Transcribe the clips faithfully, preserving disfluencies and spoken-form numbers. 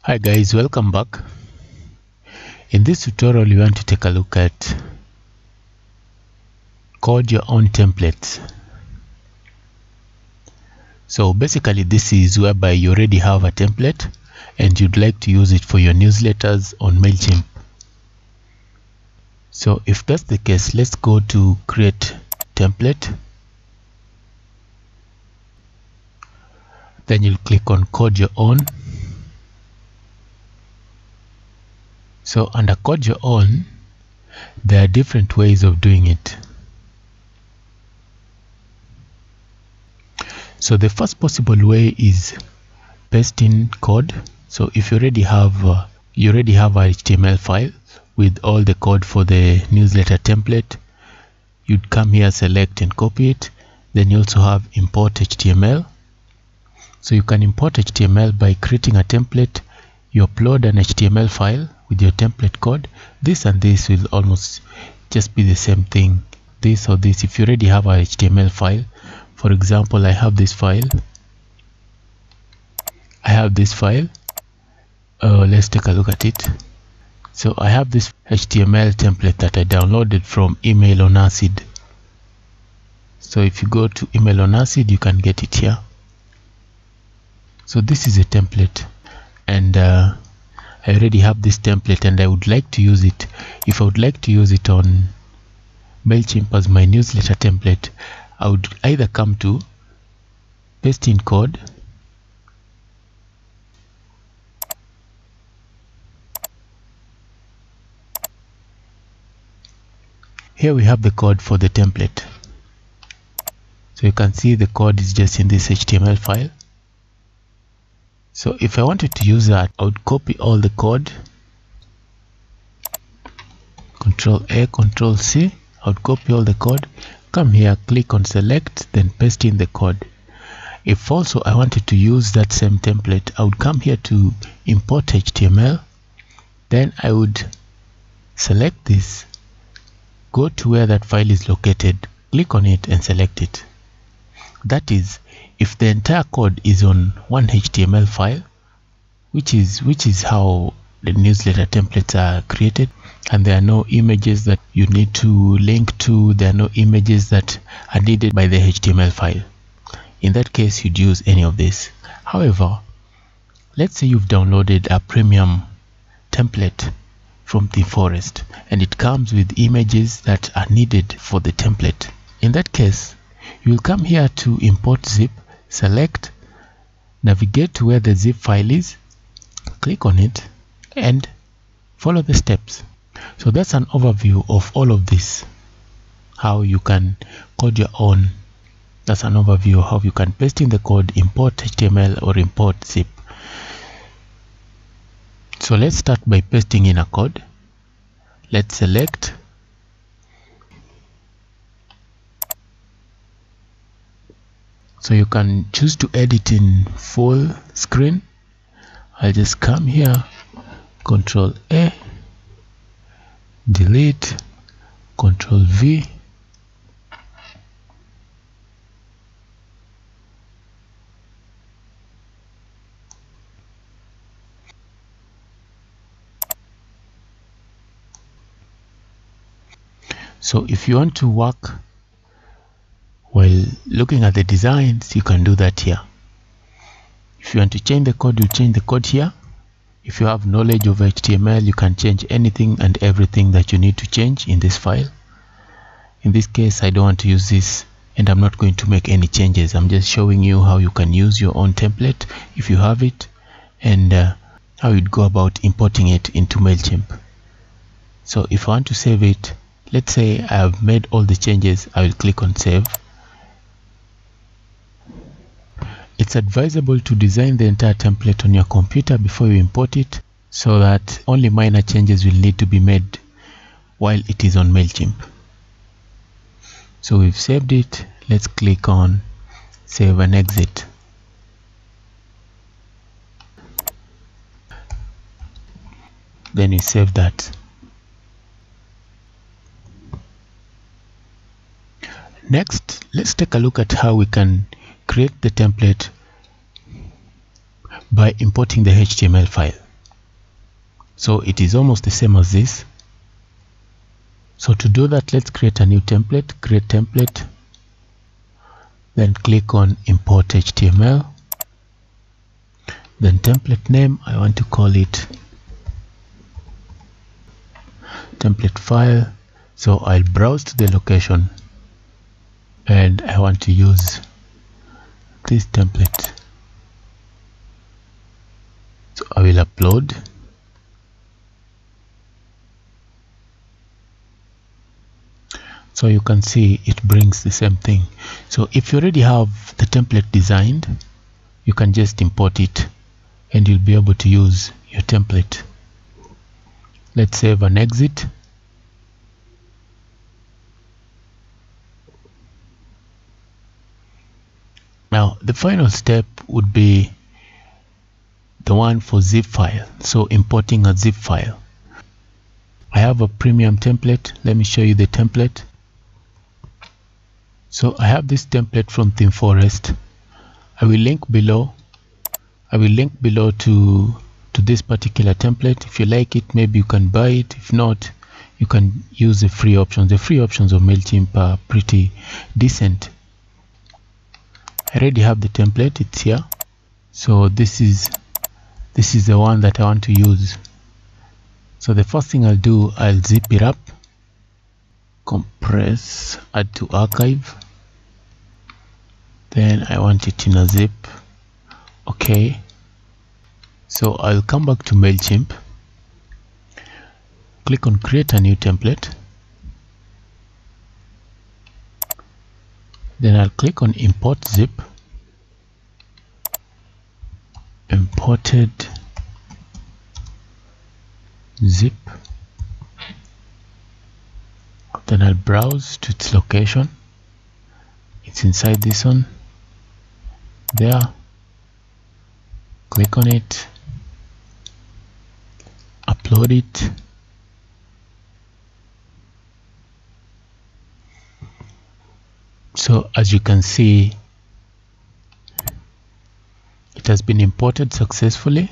Hi guys, welcome back. In this tutorial we want to take a look at code your own templates. So basically this is whereby you already have a template and you'd like to use it for your newsletters on MailChimp. So if that's the case, let's go to create template. Then you'll click on code your own. So under code your own, there are different ways of doing it. So the first possible way is pasting code. So if you already have uh, you already have a H T M L file with all the code for the newsletter template, you'd come here, select and copy it. Then you also have import H T M L. So you can import H T M L by creating a template. You upload an H T M L file with your template code. This and this will almost just be the same thing. This or this, if you already have a H T M L file. For example, I have this file. I have this file. Uh, let's take a look at it. So I have this H T M L template that I downloaded from Email on Acid. So if you go to Email on Acid, you can get it here. So this is a template, and uh, I already have this template and I would like to use it. If I would like to use it on MailChimp as my newsletter template, I would either come to paste in code, here we have the code for the template. So you can see the code is just in this H T M L file. So if I wanted to use that, I would copy all the code, Control A, Control C. I would copy all the code, come here, click on select, then paste in the code. If also I wanted to use that same template, I would come here to import H T M L. Then I would select this, go to where that file is located, click on it and select it. That is, if the entire code is on one H T M L file, which is which is how the newsletter templates are created, and there are no images that you need to link to, there are no images that are needed by the H T M L file. In that case, you'd use any of this. However, let's say you've downloaded a premium template from ThemeForest and it comes with images that are needed for the template. In that case, you'll come here to import zip, select, navigate to where the zip file is, click on it and follow the steps. So that's an overview of all of this, how you can code your own. That's an overview of how you can paste in the code, import H T M L or import zip. So let's start by pasting in a code. Let's select, so you can choose to edit in full screen. I'll just come here, Control A, delete, Control V, so if you want to work while looking at the designs, you can do that here. If you want to change the code, you change the code here. If you have knowledge of H T M L, you can change anything and everything that you need to change in this file. In this case, I don't want to use this and I'm not going to make any changes. I'm just showing you how you can use your own template if you have it, and uh, how you'd go about importing it into MailChimp. So if I want to save it, let's say I have made all the changes, I will click on save. It's advisable to design the entire template on your computer before you import it, so that only minor changes will need to be made while it is on MailChimp. So we've saved it. Let's click on save and exit. Then we save that. Next, let's take a look at how we can create the template by importing the H T M L file. So it is almost the same as this. So to do that, let's create a new template. Create template, then click on import H T M L. Then template name, I want to call it template file. So I'll browse to the location and I want to use this template. So I will upload. So you can see it brings the same thing. So if you already have the template designed, you can just import it and you'll be able to use your template. Let's save and exit. Now the final step would be the one for zip file. So importing a zip file. I have a premium template. Let me show you the template. So I have this template from ThemeForest. I will link below. I will link below to to this particular template. If you like it, maybe you can buy it. If not, you can use the free options. The free options of MailChimp are pretty decent. I already have the template. It's here. So this is this is the one that I want to use. So the first thing I'll do, I'll zip it up, compress, add to archive. Then I want it in a zip. Okay. So I'll come back to MailChimp. Click on create a new template. Then I'll click on import zip. Imported zip. Then I'll browse to its location. It's inside this one. There. Click on it. Upload it. So as you can see, it has been imported successfully.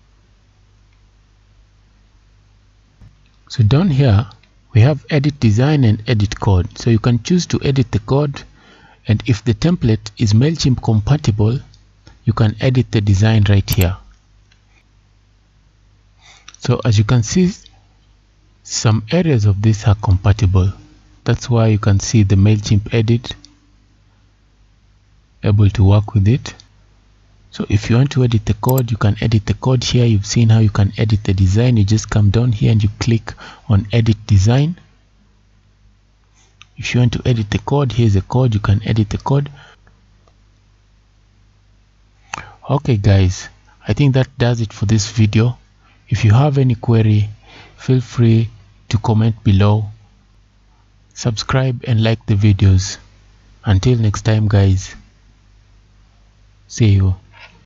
So down here we have edit design and edit code. So you can choose to edit the code, and if the template is MailChimp compatible, you can edit the design right here. So as you can see, some areas of this are compatible. That's why you can see the MailChimp edit, able to work with it. So if you want to edit the code, you can edit the code here. You've seen how you can edit the design. You just come down here and you click on edit design. If you want to edit the code, here's the code. You can edit the code. Okay guys, I think that does it for this video. If you have any query, feel free to comment below. Subscribe and like the videos. Until next time guys, see you.